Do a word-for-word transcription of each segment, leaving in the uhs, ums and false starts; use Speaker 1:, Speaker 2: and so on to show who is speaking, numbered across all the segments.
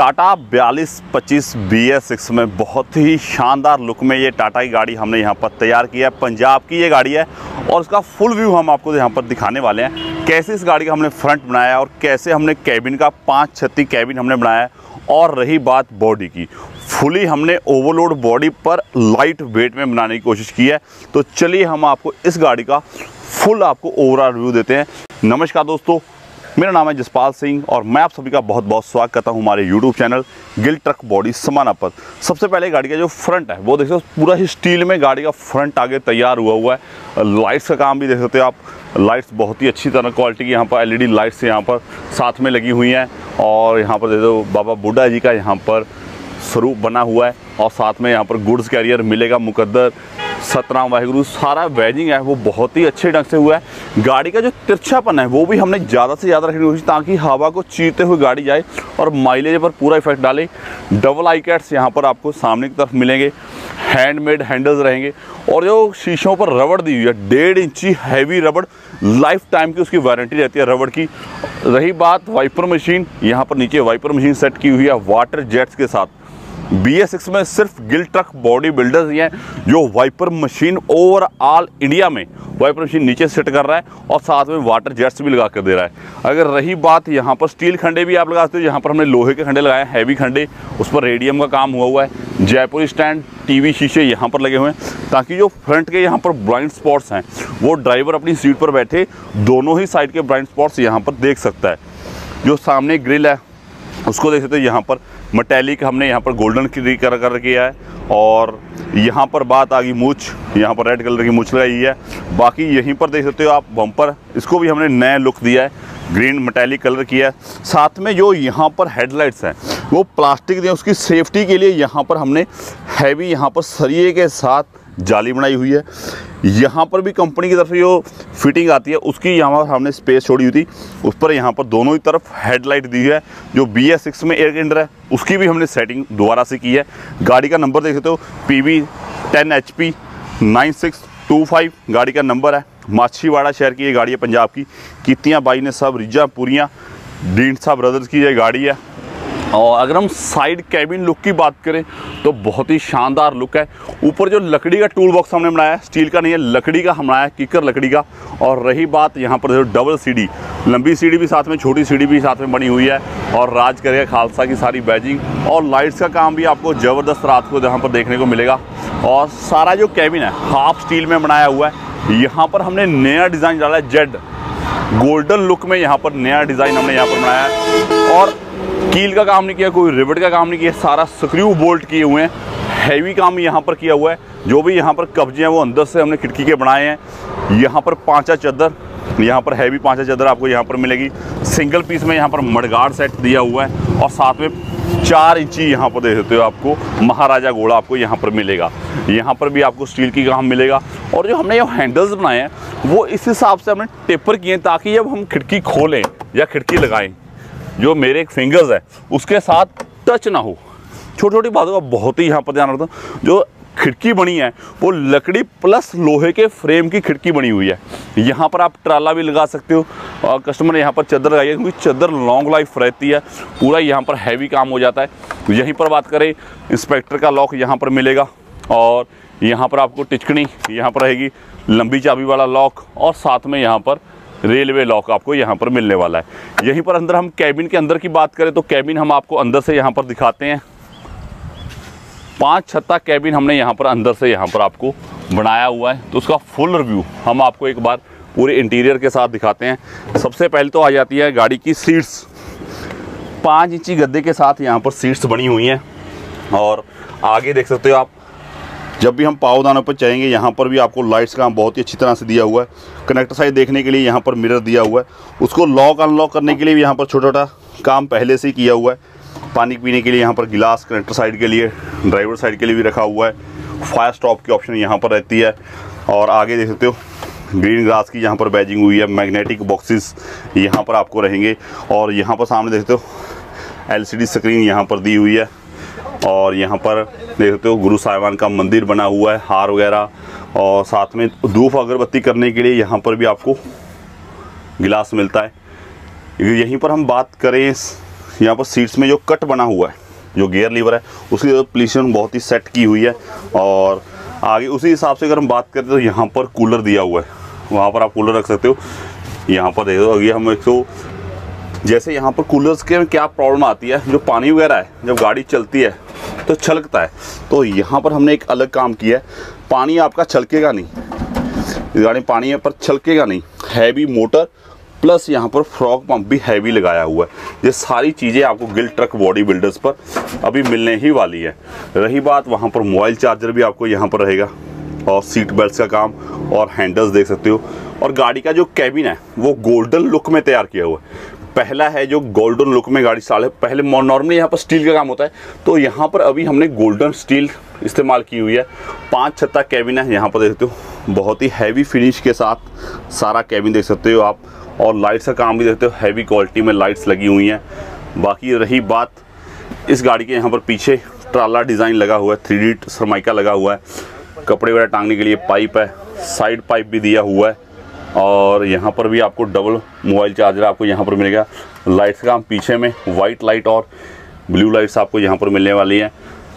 Speaker 1: टाटा बयालीस पच्चीस B S six में बहुत ही शानदार लुक में ये टाटा की गाड़ी हमने यहाँ पर तैयार की है। पंजाब की ये गाड़ी है और इसका फुल व्यू हम आपको यहाँ पर दिखाने वाले हैं। कैसे इस गाड़ी का हमने फ्रंट बनाया है और कैसे हमने कैबिन का पाँच छत्ती कैबिन हमने बनाया है। और रही बात बॉडी की, फुली हमने ओवरलोड बॉडी पर लाइट वेट में बनाने की कोशिश की है। तो चलिए हम आपको इस गाड़ी का फुल आपको ओवरऑल रिव्यू देते हैं। नमस्कार दोस्तों, मेरा नाम है जसपाल सिंह और मैं आप सभी का बहुत बहुत स्वागत करता हूं हमारे YouTube channel Gill truck body Samana पर। सबसे पहले गाड़ी का जो फ्रंट है वो देख सकते हो, पूरा ही स्टील में गाड़ी का फ्रंट आगे तैयार हुआ हुआ है। लाइट्स का काम भी देख सकते हो आप, लाइट्स बहुत ही अच्छी तरह क्वालिटी की यहाँ पर एल ई डी लाइट्स यहाँ पर साथ में लगी हुई हैं। और यहाँ पर देख दो बाबा बुड्ढा जी का यहाँ पर स्वरूप बना हुआ है और साथ में यहाँ पर गुड्स कैरियर मिलेगा, मुकद्दर, सतराम वाहिगुरु, सारा वेजिंग है वो बहुत ही अच्छे ढंग से हुआ है। गाड़ी का जो तिरछापन है वो भी हमने ज़्यादा से ज़्यादा रखने की कोशिश ताकि हवा को चीरते हुए गाड़ी जाए और माइलेज पर पूरा इफेक्ट डाले। डबल आई कैट्स यहाँ पर आपको सामने की तरफ मिलेंगे, हैंडमेड हैंडल्स रहेंगे और जो शीशों पर रबड़ दी हुई है डेढ़ इंची हैवी रबड़, लाइफ टाइम की उसकी वारंटी रहती है रबड़ की। रही बात वाइपर मशीन, यहाँ पर नीचे वाइपर मशीन सेट की हुई है वाटर जेट्स के साथ। बी एस सिक्स में सिर्फ गिल ट्रक बॉडी बिल्डर्स ही हैं जो वाइपर मशीन ओवरऑल इंडिया में वाइपर मशीन नीचे सेट कर रहा है और साथ में वाटर जेट्स भी लगा कर दे रहा है। अगर रही बात यहाँ पर स्टील खंडे भी आप लगा सकते हो, यहाँ पर हमने लोहे के खंडे लगाए हैं, हैवी खंडे, उस पर रेडियम का काम हुआ हुआ है। जयपुरी स्टैंड, टीवी शीशे यहाँ पर लगे हुए हैं ताकि जो फ्रंट के यहाँ पर ब्लाइंड स्पॉट्स हैं वो ड्राइवर अपनी सीट पर बैठे दोनों ही साइड के ब्लाइंड स्पॉट्स यहाँ पर देख सकता है। जो सामने ग्रिल है उसको देख सकते हो, यहाँ पर मेटेलिक हमने यहाँ पर गोल्डन की कर कर किया है। और यहाँ पर बात आ गई मूछ, यहाँ पर रेड कलर की मूछ लगाई है। बाकी यहीं पर देख सकते हो आप बम्पर, इसको भी हमने नया लुक दिया है, ग्रीन मेटेलिक कलर किया है। साथ में जो यहाँ पर हेडलाइट्स हैं वो प्लास्टिक दिए, उसकी सेफ्टी के लिए यहाँ पर हमने हैवी यहाँ पर सरिये के साथ जाली बनाई हुई है। यहाँ पर भी कंपनी की तरफ से जो फिटिंग आती है उसकी यहाँ पर हमने स्पेस छोड़ी हुई थी, उस पर यहाँ पर दोनों ही तरफ हेडलाइट दी है। जो बी एस सिक्स में एयर कैंडर है उसकी भी हमने सेटिंग दोबारा से की है। गाड़ी का नंबर देख सकते हो, P V ten H P nine six two five गाड़ी का नंबर है। माछीवाड़ा शहर की ये गाड़ी है पंजाब की। कितियाँ बाई ने सब रिजा पूरियाँ ढींढसा ब्रदर्स की ये गाड़ी है। और अगर हम साइड कैबिन लुक की बात करें तो बहुत ही शानदार लुक है। ऊपर जो लकड़ी का टूल बॉक्स हमने बनाया है, स्टील का नहीं है, लकड़ी का हम बनाया है, किकर लकड़ी का। और रही बात यहाँ पर जो डबल सीढ़ी, लंबी सीढ़ी भी साथ में, छोटी सीढ़ी भी साथ में बनी हुई है। और राज करेगा खालसा की सारी बैजिंग और लाइट्स का काम भी आपको ज़बरदस्त रात को यहाँ पर देखने को मिलेगा। और सारा जो कैबिन है हाफ स्टील में बनाया हुआ है। यहाँ पर हमने नया डिज़ाइन डाला है, जेड गोल्डन लुक में यहाँ पर नया डिज़ाइन हमने यहाँ पर बनाया है। और कील का काम नहीं किया, कोई रिवेट का काम नहीं किया, सारा स्क्रू बोल्ट किए हुए हैं। हैवी काम यहाँ पर किया हुआ है। जो भी यहाँ पर कब्जे हैं वो अंदर से हमने खिड़की के बनाए हैं। यहाँ पर पांचा चादर, यहाँ पर हैवी पांचा चादर आपको यहाँ पर मिलेगी। सिंगल पीस में यहाँ पर मडगार्ड सेट दिया हुआ है और साथ में चार इंची यहाँ पर देख सकते हो आपको महाराजा घोड़ा आपको यहाँ पर मिलेगा। यहाँ पर भी आपको स्टील की काम मिलेगा। और जो हमने ये हैंडल्स बनाए हैं वो इस हिसाब से हमने टेपर किए हैं ताकि जब हम खिड़की खोलें या खिड़की लगाएं जो मेरे एक फिंगर्स है उसके साथ टच ना हो। छोटी छोटी बातों का बहुत ही यहाँ पर ध्यान रखता हूँ। जो खिड़की बनी है वो लकड़ी प्लस लोहे के फ्रेम की खिड़की बनी हुई है। यहाँ पर आप ट्राला भी लगा सकते हो और कस्टमर ने यहाँ पर चादर लगाई है क्योंकि चादर लॉन्ग लाइफ रहती है। पूरा यहाँ पर हैवी काम हो जाता है। यहीं पर बात करें, इंस्पेक्टर का लॉक यहाँ पर मिलेगा और यहाँ पर आपको टिचकनी यहाँ पर रहेगी, लंबी चाबी वाला लॉक और साथ में यहाँ पर रेलवे लॉक आपको यहाँ पर मिलने वाला है। यहीं पर अंदर हम कैबिन के अंदर की बात करें तो कैबिन हम आपको अंदर से यहाँ पर दिखाते हैं। पांच छत्ता कैबिन हमने यहाँ पर अंदर से यहाँ पर आपको बनाया हुआ है। तो उसका फुल रिव्यू हम आपको एक बार पूरे इंटीरियर के साथ दिखाते हैं। सबसे पहले तो आ जाती है गाड़ी की सीट्स। पाँच इंची गद्दे के साथ यहाँ पर सीट्स बनी हुई हैं। और आगे देख सकते हो आप, जब भी हम पावदानों पर चढ़ेंगे यहाँ पर भी आपको लाइट्स का बहुत ही अच्छी तरह से दिया हुआ है। कनेक्टर साइड देखने के लिए यहाँ पर मिरर दिया हुआ है। उसको लॉक अनलॉक करने के लिए भी यहाँ पर छोटा छोटा काम पहले से ही किया हुआ है। पानी पीने के लिए यहाँ पर गिलास कनेक्टर साइड के लिए, ड्राइवर साइड के लिए भी रखा हुआ है। फायर स्टॉप की ऑप्शन यहाँ पर रहती है। और आगे देख सकते हो ग्रीन ग्रास की यहाँ पर बैजिंग हुई है। मैग्नेटिक बॉक्सेस यहाँ पर आपको रहेंगे। और यहाँ पर सामने देखते हो एल सी डी स्क्रीन यहाँ पर दी हुई है। और यहाँ पर देख सकते हो गुरु साहिबान का मंदिर बना हुआ है, हार वगैरह। और साथ में धूप अगरबत्ती करने के लिए यहाँ पर भी आपको गिलास मिलता है। यहीं पर हम बात करें यहाँ पर सीट्स में जो कट बना हुआ है, जो गियर लीवर है उसकी पोजीशन बहुत ही सेट की हुई है। और आगे उसी हिसाब से अगर हम बात करें तो यहाँ पर कूलर दिया हुआ है, वहाँ पर आप कूलर रख सकते हो। यहाँ पर देखो अभी हम एक तो जैसे यहाँ पर कूलर्स के में क्या प्रॉब्लम आती है, जो पानी वगैरह है जब गाड़ी चलती है तो छलकता है, तो यहाँ पर हमने एक अलग काम किया है। पानी आपका छलकेगा नहीं, इस गाड़ी में पानी है पर छलकेगा नहीं। हैवी मोटर प्लस यहाँ पर फ्रॉग पंप भी हैवी लगाया हुआ है। ये सारी चीज़ें आपको गिल ट्रक बॉडी बिल्डर्स पर अभी मिलने ही वाली है। रही बात, वहाँ पर मोबाइल चार्जर भी आपको यहाँ पर रहेगा, और सीट बेल्ट का काम, और हैंडल्स देख सकते हो। और गाड़ी का जो कैबिन है वो गोल्डन लुक में तैयार किया हुआ है। पहला है जो गोल्डन लुक में गाड़ी साल है, पहले नॉर्मली यहाँ पर स्टील का काम होता है, तो यहाँ पर अभी हमने गोल्डन स्टील इस्तेमाल की हुई है। पाँच छत्ता कैबिन है, यहाँ पर देख सकते हो, बहुत ही हैवी फिनिश के साथ सारा कैबिन देख सकते हो आप। और लाइट्स का काम भी देखते हो, हैवी क्वालिटी में लाइट्स लगी हुई हैं। बाकी रही बात, इस गाड़ी के यहाँ पर पीछे ट्राला डिज़ाइन लगा हुआ है, थ्री डी सरमाइका लगा हुआ है, कपड़े वगैरह टांगने के लिए पाइप है, साइड पाइप भी दिया हुआ है। और यहाँ पर भी आपको डबल मोबाइल चार्जर आपको यहाँ पर मिलेगा। लाइट्स का काम पीछे में वाइट लाइट और ब्लू लाइट्स आपको यहाँ पर मिलने वाली हैं।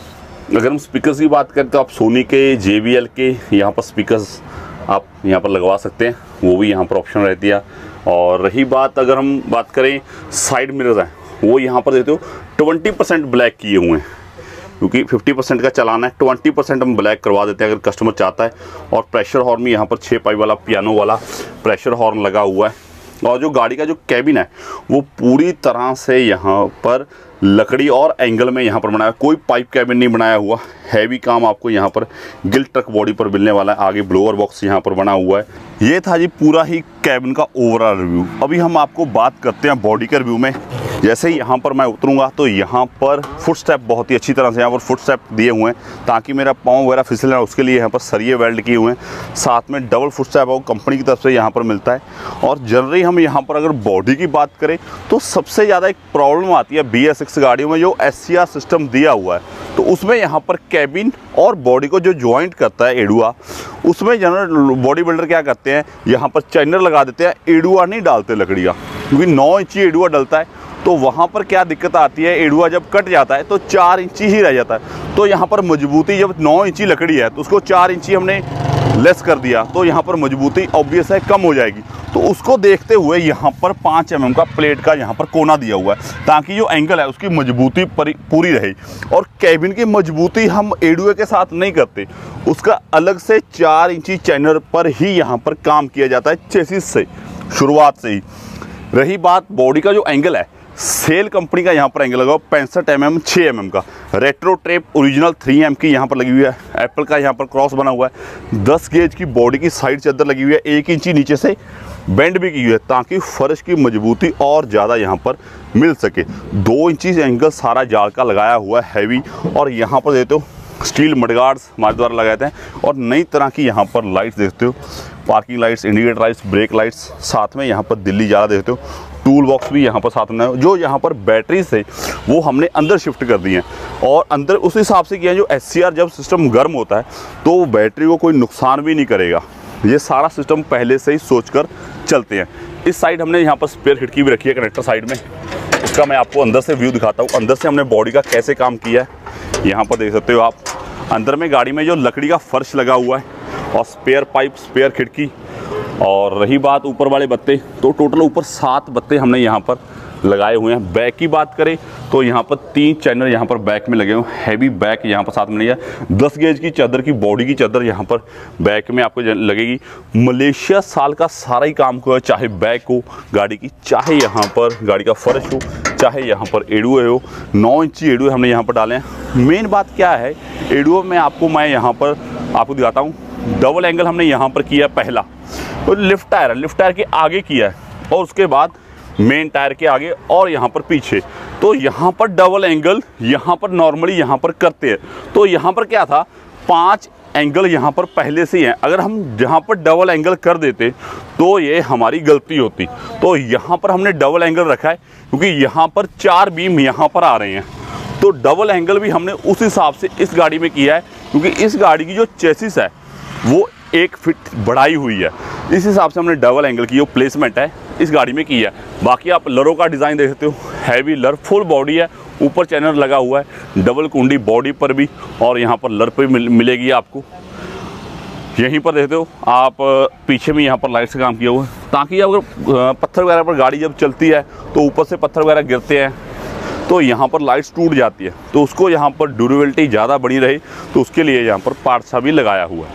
Speaker 1: अगर हम स्पीकर्स की बात करें तो आप सोनी के, जे बी एल के यहाँ पर स्पीकर्स आप यहाँ पर लगवा सकते हैं, वो भी यहाँ पर ऑप्शन रहती है। और रही बात, अगर हम बात करें साइड मिरर है, वो यहाँ पर देते हो ट्वेंटी परसेंट ब्लैक किए हुए हैं, क्योंकि फिफ्टी परसेंट का चलाना है, ट्वेंटी परसेंट हम ब्लैक करवा देते हैं अगर कस्टमर चाहता है। और प्रेशर हॉर्न भी यहाँ पर छः पाई वाला पियानो वाला प्रेशर हॉर्न लगा हुआ है। और जो गाड़ी का जो कैबिन है वो पूरी तरह से यहाँ पर लकड़ी और एंगल में यहाँ पर बनाया, कोई पाइप कैबिन नहीं बनाया हुआ। हैवी काम आपको यहाँ पर गिल ट्रक बॉडी पर मिलने वाला है। आगे ब्लोअर बॉक्स यहाँ पर बना हुआ है। ये था जी पूरा ही कैबिन का ओवरऑल रिव्यू। अभी हम आपको बात करते हैं बॉडी के रिव्यू में। जैसे ही यहाँ पर मैं उतरूँगा तो यहाँ पर फुट स्टेप बहुत ही अच्छी तरह से यहाँ पर फुट स्टेप दिए हुए हैं, ताकि मेरा पाँव वगैरह फिसल ना, उसके लिए यहाँ पर सरिये वेल्ड किए हुए हैं। साथ में डबल फुट स्टेप वो कंपनी की तरफ से यहाँ पर मिलता है। और जनरली हम यहाँ पर अगर बॉडी की बात करें तो सबसे ज़्यादा एक प्रॉब्लम आती है बी एस सिक्स गाड़ियों में, जो एस सी आर सिस्टम दिया हुआ है, तो उसमें यहाँ पर कैबिन और बॉडी को जो ज्वाइंट करता है एडुआ, उसमें जनरल बॉडी बिल्डर क्या करते हैं, यहाँ पर चाइनर लगा देते हैं, एडुआ नहीं डालते लकड़ी का, क्योंकि नौ इंची एडुआ डलता है। तो वहाँ पर क्या दिक्कत आती है, एडुआ जब कट जाता है तो चार इंची ही रह जाता है। तो यहाँ पर मजबूती, जब नौ इंची लकड़ी है तो उसको चार इंची हमने लेस कर दिया, तो यहाँ पर मजबूती ऑब्वियस है कम हो जाएगी। तो उसको देखते हुए यहाँ पर पाँच एम एम का प्लेट का यहाँ पर कोना दिया हुआ है, ताकि जो एंगल है उसकी मजबूती पूरी रहे। और कैबिन की मजबूती हम एडुए के साथ नहीं करते, उसका अलग से चार इंची चैनल पर ही यहाँ पर काम किया जाता है, चेसिस से शुरुआत से ही। रही बात बॉडी का जो एंगल है, सेल कंपनी का यहाँ पर एंगल लगा पैंसठ एम एम छः एम एम का, retro tape original three M की यहाँ पर लगी हुई है। एप्पल का यहाँ पर क्रॉस बना हुआ है। दस गेज की बॉडी की साइड चादर लगी हुई है, एक इंची नीचे से बेंड भी की हुई है, ताकि फर्श की मजबूती और ज़्यादा यहाँ पर मिल सके। दो इंची एंगल सारा जाल का लगाया हुआ है हैवी। और यहाँ पर देते हो स्टील मडगार्ड्स हमारे द्वारा लगाए थे। और नई तरह की यहाँ पर लाइट्स देखते हो, parking lights, indicator lights, brake lights, साथ में यहाँ पर दिल्ली ज़्यादा देखते हो। टूल बॉक्स भी यहाँ पर साथ में, जो यहाँ पर बैटरी से वो हमने अंदर शिफ्ट कर दी हैं। और अंदर उस हिसाब से किया है, जो एस सी आर जब सिस्टम गर्म होता है तो बैटरी को कोई नुकसान भी नहीं करेगा। ये सारा सिस्टम पहले से ही सोचकर चलते हैं। इस साइड हमने यहाँ पर स्पेयर खिड़की भी रखी है कनेक्टर साइड में, उसका मैं आपको अंदर से व्यू दिखाता हूँ। अंदर से हमने बॉडी का कैसे काम किया है यहाँ पर देख सकते हो आप। अंदर में गाड़ी में जो लकड़ी का फर्श लगा हुआ है, और स्पेयर पाइप, स्पेयर खिड़की। और रही बात ऊपर वाले बत्ते, तो टोटल ऊपर सात बत्ते हमने यहाँ पर लगाए हुए हैं। बैक की बात करें तो यहाँ पर तीन चैनल यहाँ पर बैक में लगे हुए हैं, हैवी बैक यहाँ पर साथ में नहीं है। दस गेज की चादर की बॉडी की चादर यहाँ पर बैक में आपको लगेगी। मलेशिया साल का सारा ही काम को है, चाहे बैक हो गाड़ी की, चाहे यहाँ पर गाड़ी का फर्श हो, चाहे यहाँ पर एडुए हो। नौ इंची एडुए हमने यहाँ पर डाले हैं। मेन बात क्या है, एडुए में आपको मैं यहाँ पर आपको दिखाता हूँ। डबल एंगल हमने यहाँ पर किया पहला, और लिफ्ट टायर है, लिफ्ट टायर के आगे किया है, और उसके बाद मेन टायर के आगे और यहाँ पर पीछे। तो यहाँ पर डबल एंगल यहाँ पर नॉर्मली यहाँ पर करते हैं। तो यहाँ पर क्या था, पांच एंगल यहाँ पर पहले से ही हैं। अगर हम यहाँ पर डबल एंगल कर देते तो ये हमारी गलती होती। तो यहाँ पर हमने डबल एंगल रखा है, क्योंकि यहाँ पर चार बीम यहाँ पर आ रहे हैं। तो डबल एंगल भी हमने उस हिसाब से इस गाड़ी में किया है, क्योंकि इस गाड़ी की जो चेसिस है वो एक फिट बढ़ाई हुई है। इस हिसाब से हमने डबल एंगल की जो प्लेसमेंट है इस गाड़ी में की है। बाकी आप लरों का डिज़ाइन देख सकते हो, हैवी लर, फुल बॉडी है, ऊपर चैनल लगा हुआ है, डबल कुंडी बॉडी पर भी, और यहाँ पर लर पे मिल, मिलेगी आपको। यहीं पर देखते हो आप पीछे में यहाँ पर लाइट से काम किया हुआ है, ताकि अगर पत्थर वगैरह पर गाड़ी जब चलती है तो ऊपर से पत्थर वगैरह गिरते हैं तो यहाँ पर लाइट्स टूट जाती है, तो उसको यहाँ पर ड्यूरेबिलिटी ज़्यादा बनी रही, तो उसके लिए यहाँ पर पार्ट्स भी लगाया हुआ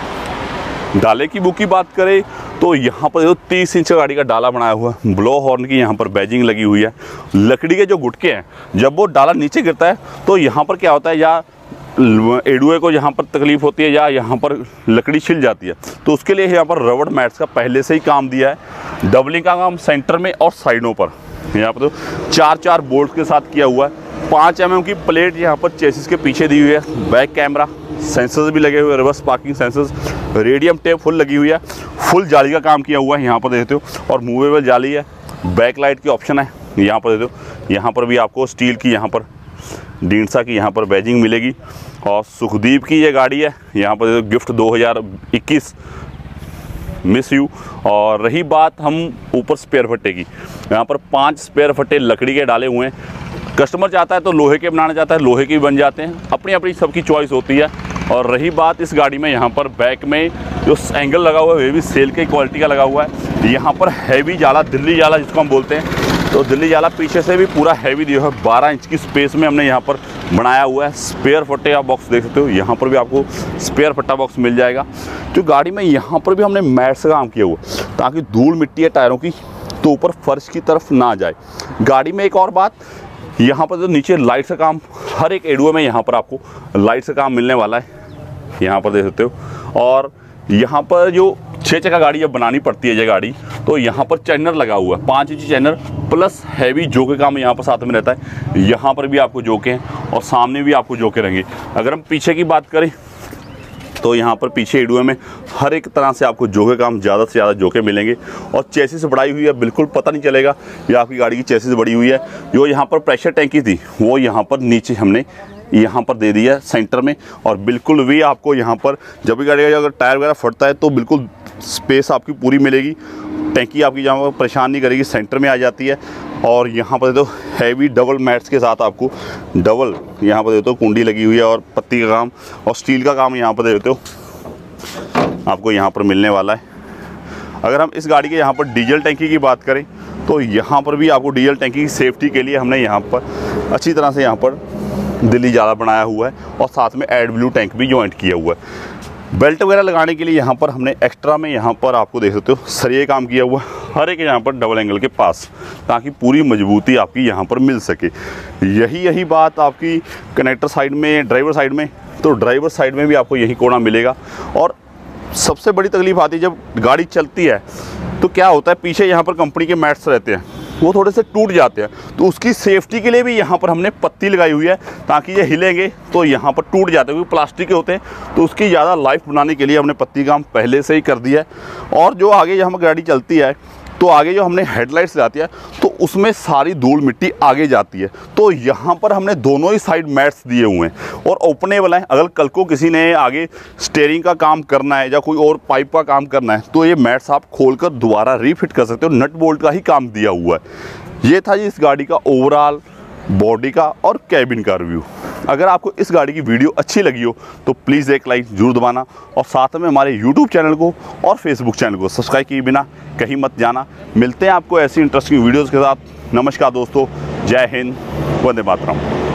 Speaker 1: है। डाले की बुक की बात करें तो यहाँ पर जो तीस इंच गाड़ी का डाला बनाया हुआ है, ब्लो हॉर्न की यहाँ पर बैजिंग लगी हुई है। लकड़ी के जो गुटके हैं, जब वो डाला नीचे गिरता है तो यहाँ पर क्या होता है, या एडुए को यहाँ पर तकलीफ होती है या यहाँ पर लकड़ी छिल जाती है, तो उसके लिए यहाँ पर रबड़ मैट्स का पहले से ही काम दिया है। डबलिंग का काम सेंटर में और साइडों पर यहाँ पर तो चार चार बोल्ट के साथ किया हुआ है। पाँच एम एम की प्लेट यहाँ पर चेसिस के पीछे दी हुई है। बैक कैमरा सेंसर्स भी लगे हुए हैं, reverse parking sensors, radium tape full लगी हुई है, फुल जाली का काम किया हुआ है यहाँ पर देखते हो, और मूवेबल जाली है। बैक लाइट की ऑप्शन है यहाँ पर देखते हो। यहाँ पर भी आपको स्टील की यहाँ पर डींसा की यहाँ पर बैजिंग मिलेगी, और सुखदीप की ये गाड़ी है यहाँ पर गिफ्ट दो हज़ार इक्कीस मिस यू। और रही बात हम ऊपर स्पेयर फट्टे की, यहाँ पर पांच स्पेयर फट्टे लकड़ी के डाले हुए हैं। कस्टमर चाहता है तो लोहे के बनाना चाहता है, लोहे के भी बन जाते हैं, अपनी अपनी सबकी चॉइस होती है। और रही बात इस गाड़ी में, यहाँ पर बैक में जो एंगल लगा हुआ है वो भी सेल की क्वालिटी का लगा हुआ है। यहाँ पर हैवी जाला, दिल्ली जाला जिसको हम बोलते हैं, तो दिल्ली जाला पीछे से भी पूरा हैवी दिया है। बारह इंच की स्पेस में हमने यहाँ पर बनाया हुआ है। स्पेयर फट्टे का बॉक्स देख सकते हो, यहाँ पर भी आपको स्पेयर फट्टा बॉक्स मिल जाएगा। जो गाड़ी में यहाँ पर भी हमने मैट से काम किया हुआ, ताकि धूल मिट्टी है टायरों की तो ऊपर फर्श की तरफ ना जाए। गाड़ी में एक और बात, यहाँ पर जो नीचे लाइट से काम, हर एक एडुए में यहाँ पर आपको लाइट से काम मिलने वाला है, यहाँ पर देख सकते हो। और यहाँ पर जो छः चक्का गाड़ी जब बनानी पड़ती है ये गाड़ी, तो यहाँ पर चैनर लगा हुआ है, पाँच इंची चैनर प्लस हैवी जोके काम यहाँ पर साथ में रहता है। यहाँ पर भी आपको जोके हैं और सामने भी आपको जोके रहेंगे। अगर हम पीछे की बात करें तो यहाँ पर पीछे एडुए में हर एक तरह से आपको जोके काम, ज़्यादा से ज़्यादा जोके मिलेंगे। और चेसिस बढ़ाई हुई है, बिल्कुल पता नहीं चलेगा ये आपकी गाड़ी की चेसिस बढ़ी हुई है। जो यहाँ पर प्रेशर टैंकी थी वो यहाँ पर नीचे हमने यहाँ पर दे दिया सेंटर में, और बिल्कुल भी आपको यहाँ पर जब भी गाड़ी का अगर टायर वगैरह फटता है तो बिल्कुल स्पेस आपकी पूरी मिलेगी। टैंकी आपकी जहाँ पर परेशान नहीं करेगी, सेंटर में आ जाती है। और यहाँ पर देखो हैवी डबल मैट्स के साथ आपको डबल यहाँ पर देखो कुंडी लगी हुई है, और पत्ती का काम और स्टील का काम यहाँ पर देखते हो आपको यहाँ पर मिलने वाला है। अगर हम इस गाड़ी के यहाँ पर डीजल टैंकी की बात करें तो यहाँ पर भी आपको डीजल टैंकी की सेफ्टी के लिए हमने यहाँ पर अच्छी तरह से यहाँ पर दिल्ली जाला बनाया हुआ है, और साथ में एड ब्लू टैंक भी जॉइंट किया हुआ है। बेल्ट वगैरह लगाने के लिए यहाँ पर हमने एक्स्ट्रा में यहाँ पर आपको देख सकते हो सरिये काम किया हुआ है, हर एक यहाँ पर डबल एंगल के पास, ताकि पूरी मजबूती आपकी यहाँ पर मिल सके। यही यही बात आपकी कनेक्टर साइड में, ड्राइवर साइड में, तो ड्राइवर साइड में भी आपको यही कोना मिलेगा। और सबसे बड़ी तकलीफ आती है जब गाड़ी चलती है तो क्या होता है, पीछे यहाँ पर कंपनी के मैट्स रहते हैं वो थोड़े से टूट जाते हैं, तो उसकी सेफ्टी के लिए भी यहाँ पर हमने पत्ती लगाई हुई है, ताकि ये हिलेंगे तो यहाँ पर टूट जाते हैं, क्योंकि प्लास्टिक के होते हैं, तो उसकी ज़्यादा लाइफ बनाने के लिए हमने पत्ती काम पहले से ही कर दिया है। और जो आगे जहाँ गाड़ी चलती है तो आगे जो हमने हेडलाइट्स लगाती है तो उसमें सारी धूल मिट्टी आगे जाती है, तो यहाँ पर हमने दोनों ही साइड मैट्स दिए हुए हैं और ओपनेबल हैं। अगर कल को किसी ने आगे स्टीयरिंग का काम करना है या कोई और पाइप का काम करना है तो ये मैट्स आप खोलकर दोबारा रीफिट कर सकते हो, नट बोल्ट का ही काम दिया हुआ है। ये था जी इस गाड़ी का ओवरऑल बॉडी का और कैबिन का रिव्यू। अगर आपको इस गाड़ी की वीडियो अच्छी लगी हो तो प्लीज़ एक लाइक जरूर दबाना, और साथ में हमारे यूट्यूब चैनल को और फेसबुक चैनल को सब्सक्राइब किए बिना कहीं मत जाना। मिलते हैं आपको ऐसी इंटरेस्टिंग वीडियोज़ के साथ। नमस्कार दोस्तों, जय हिंद, वंदे मातरम।